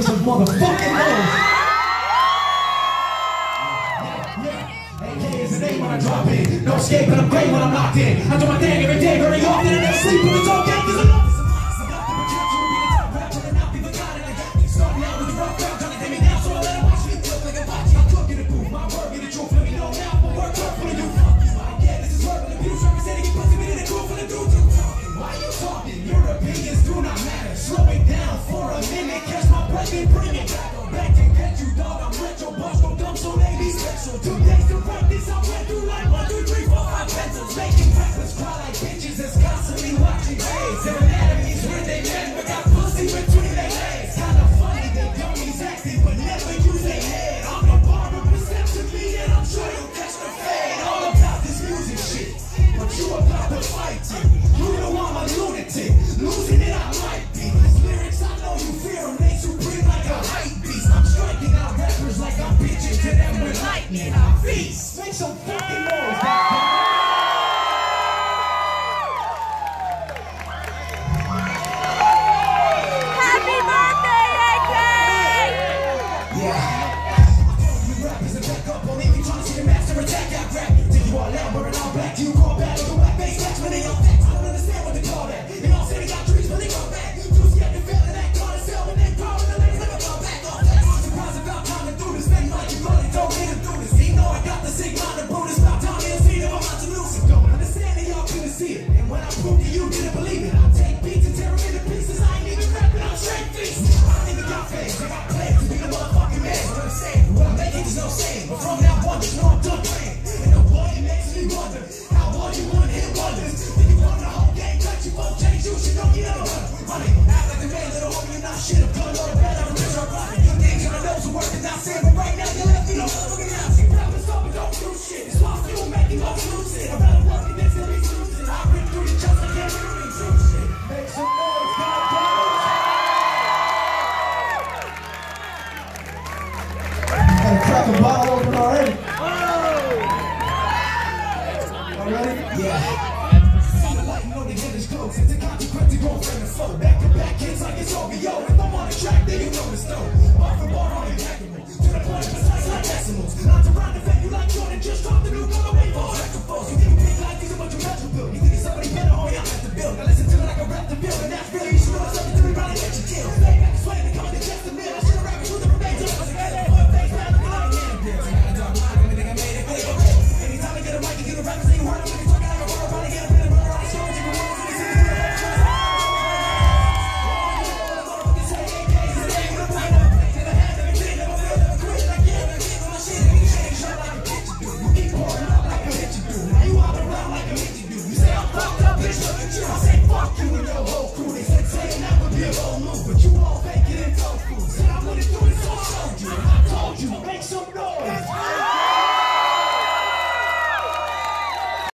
some motherfucking noise. AK is the name when I drop in. No escape, but I'm great when I'm locked in. I do my thing every day, very often, and never sleep, but it's okay, cause I love this. Starting out with the rough crowd, trying to take me down, so I let them watch me flip like a bocce. I'm cooking the booth, my word, get the truth, let me know now, but work hard for the youth. Fuck you, I get this is work, but the views representing get pussy, but in the groove for the dude. Why you talking? Your opinions do not matter. Slow it down for a minute, catch my breath and bring it back and get you, dog. I'm retro, boss, go dumb, so they be special. 2 days to practice, I went through like 1, 2, 3, 4, 5 pencils, making breakfast, cry like bitches that's constantly watching plays. Their anatomies when they men, but got pussy between their legs. Kinda funny, they dummies acting, but never use their head. I'm the barber perceptively, and I'm sure you'll catch the fade. All about this music shit, but you about to fight it. You know I'm a lunatic, losing it I might be. These lyrics, I know you fear them, they supreme like a hype beast. I'm striking out rappers like I'm bitching to them with lightning. I feast. Make some fucking noise, goddamn. Happy birthday, AK! You rappers and back up on me, trying to see the master attack out rap. Take you all out, wearing all black, you call back like a black bass catch when they all facts. I don't understand what they call that. They all say they got trees, but they come back. Too scared to fail and act on itself, and then power the ladies never come back off that. I'm surprised about time to do this thing like you really don't need to do this. Even though I got the sick mind to Brutus, about time they'll see that I'm not to lose it. Don't understand that y'all couldn't see it, and when I proved to you, didn't believe it. I take beats and tear them into pieces. I ain't even rapping, I'm straight feast. I don't even got face, I got plans to be the motherfucking man. What I'm saying, what I'm making is no saying, but from now on, just know I'm done playing. And the boy, it makes me wonder how all you want hit wonders. Then you run the whole game, cut you won't change, you should know you never run. Money, act like the man, little homie, you're not shit. I'm gonna go to bed, I'm a bitch, I'm running. Your names on the nose are working, not saying, but right now you left me no motherfucking house. You rapping stuff, but don't do shit. It's lost, you will make you go lose it. I'm rather working this than be losing. I rip through the chest, I can't really do shit. Make some noise, goddamn. Crack a bottle.